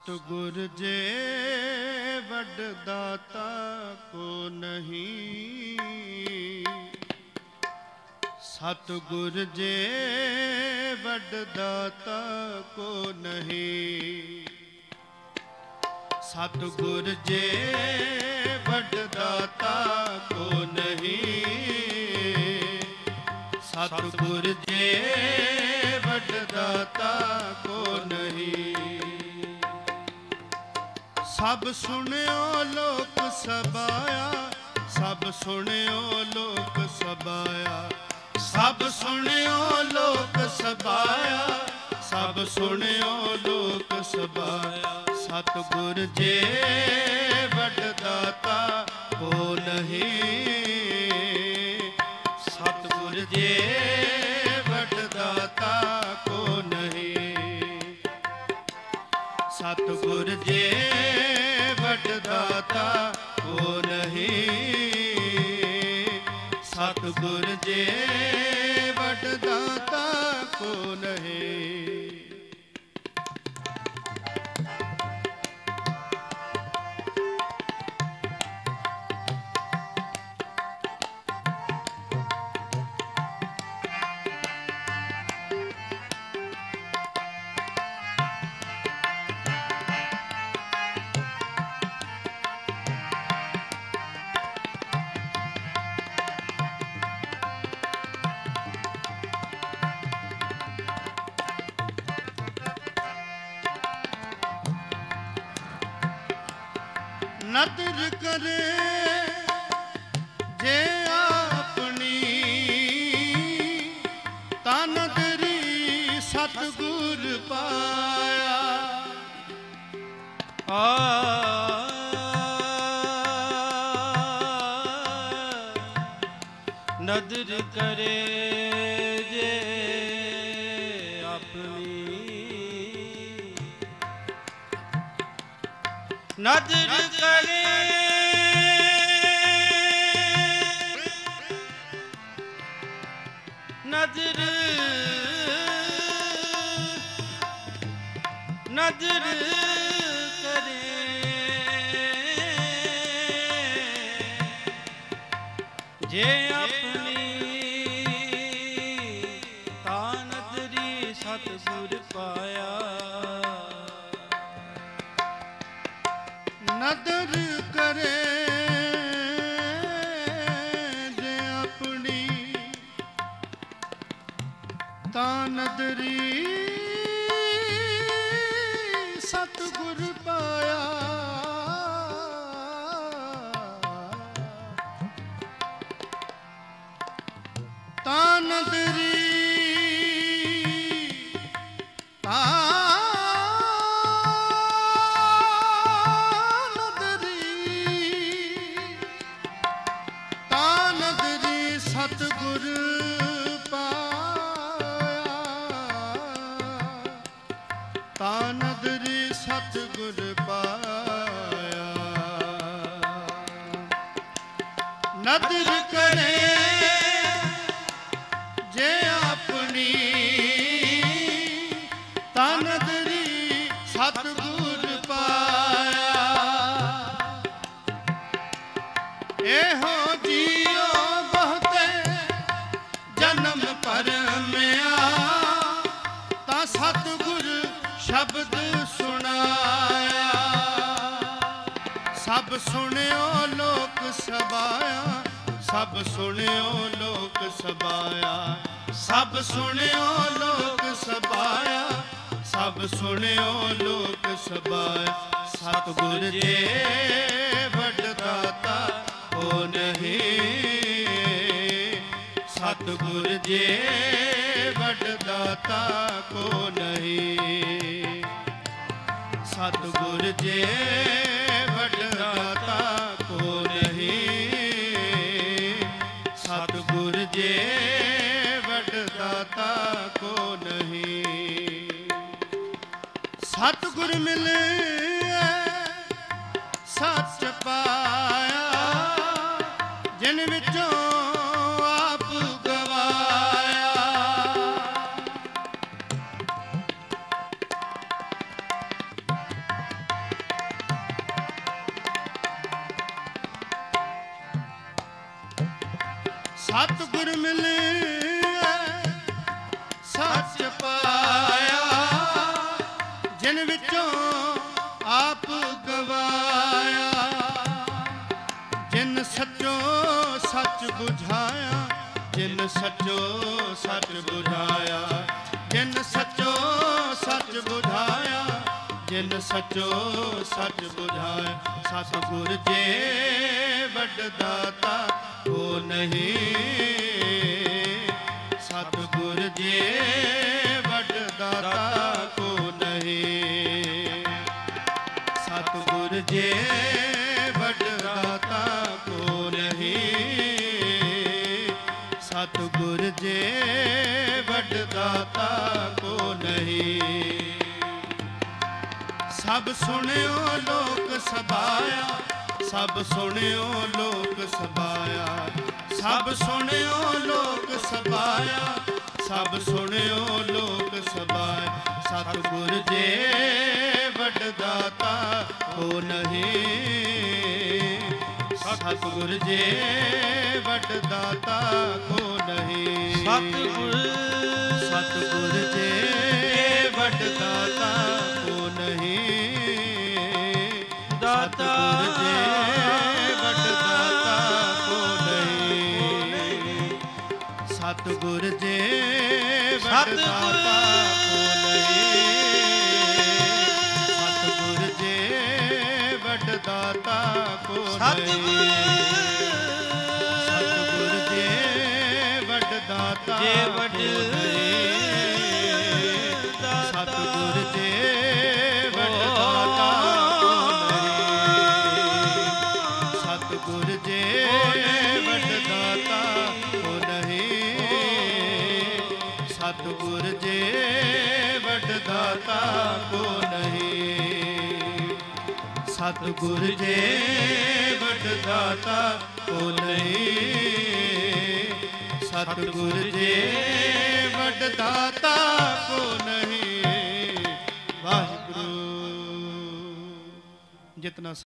सतगुर जे वड दाता को नहीं, सतगुर जे वड दाता को नहीं, सतगुर जे वड दाता को नहीं, सतगुर जे वड दाता को नहीं। सब सुनियो लोक सबाया, सब सुनियो लोक सबाया, सब सुनियो लोक सबाया, सब सुनियो लोक सबाया। सतगुर जे वड दाता को नहीं, सतगुर जे वड दाता को नहीं, सतगुर जे वड दाता को नहीं, सतगुर जे वड दाता को नहीं। नदर करे जे अपनी, ता नदरी सतगुर पाया। नदर करे जे अपनी, नदर करे नदर नदर करे जे अपनी, ता नदरी सतगुर पाया। नदर करे जे अपनी, ता नदरी सतगुर पाया। ता नदरी सतगुर पाया, ता नदरी सतगुर पाया। नदर करे जे अपनी, ता नदरी सतगुर पाया। एहो जियो जन्म परमिया, ता सतगुर शब्द सुनाया। सब सुनियो लोक सबाया, सब सुनियो लोक सबाया, सब सुनियो लोक सबाया, सब सुनियो लोक सबाया। सतगुर जे वड दाता को नहीं, सतगुर जे वड दाता को नहीं, सतगुर जे वड दाता को नहीं, सतगुर जे वड दाता को नहीं। सतगुर मिले सच पाया, जिन विचों ਸਤਿਗੁਰ ਮਿਲਿਆ ਸੱਚ ਪਾਇਆ, ਜਿਨ ਵਿੱਚੋਂ ਆਪ ਗਵਾਇਆ। ਜਿਨ ਸੱਚੋ ਸੱਚ ਬੁਝਾਇਆ, ਜਿਨ ਸੱਚੋ ਸੱਚ ਬੁਝਾਇਆ, ਜਿਨ ਸੱਚੋ ਸੱਚ ਬੁਝਾਇਆ, ਜਿਨ ਸੱਚੋ ਸੱਚ ਬੁਝਾਇਆ। ਸਤਿਗੁਰ ਜੇ ਵੱਡ ਦਾਤਾ ਕੋ ਨਹੀਂ, ਸਤਿਗੁਰ ਜੇ ਵੱਡ ਦਾਤਾ ਕੋ ਨਹੀਂ, ਸਤਿਗੁਰ ਜੇ ਵੱਡ ਦਾਤਾ ਕੋ ਨਹੀਂ, ਸਤਿਗੁਰ ਜੇ ਵੱਡ ਦਾਤਾ ਕੋ ਨਹੀਂ। ਸਭ ਸੁਣਿਓ ਲੋਕ ਸਭਾਇਆ, ਸਭ ਸੁਣਿਓ ਲੋਕ ਸਭਾਇਆ, ਸਭ ਸੁਣਿਓ ਲੋਕ ਸਭਾਇਆ, ਸਭ ਸੁਣਿਓ ਲੋਕ ਸਭਾਇਆ। ਸਤਿਗੁਰ ਜੇ ਵੱਡ ਦਾਤਾ ਕੋ ਨਹੀਂ, ਸਤਿਗੁਰ ਜੇ ਵੱਡ ਦਾਤਾ ਕੋ ਨਹੀਂ। ਸਤਿਗੁਰ ਸਤਿਗੁਰ ਜੇ ਵੱਡ ਦਾਤਾ ਕੋ ਨਹੀਂ, ਦਾਤਾ ਸਤਿਗੁਰ ਜੇ ਵੱਡ ਦਾਤਾ ਕੋ ਨਹੀਂ, ਸਤਿਗੁਰ ਜੇ ਵੱਡ ਦਾਤਾ ਕੋ ਨਹੀਂ, ਸਤਿਗੁਰ ਜੇ ਵੱਡ ਦਾਤਾ ਕੋ ਨਹੀਂ, ਸਤਿਗੁਰ ਜੇ ਵੱਡ ਦਾਤਾ ਜੇ ਕੋ ਵੱਡ ਨਹੀਂ, ਦਾਤਾ ਸਤਿਗੁਰ ਜੇ ਵੱਡ ਦਾਤਾ ਕੋ ਨਹੀਂ, ਸਤਿਗੁਰ ਜੇ ਵੱਡ ਦਾਤਾ ਕੋ ਨਹੀਂ, ਸਤਿਗੁਰ ਜੇ ਵੱਡ ਦਾਤਾ ਕੋ ਨਹੀਂ, ਸਤਿਗੁਰ ਜੇ ਵੱਡ ਦਾਤਾ ਕੋ ਨਹੀਂ, ਸਤਿਗੁਰ ਜੇ ਵੱਡ ਦਾਤਾ ਕੋ ਨਹੀਂ। ਵਾਹਿਗੁਰੂ। ਜਿਤਨਾ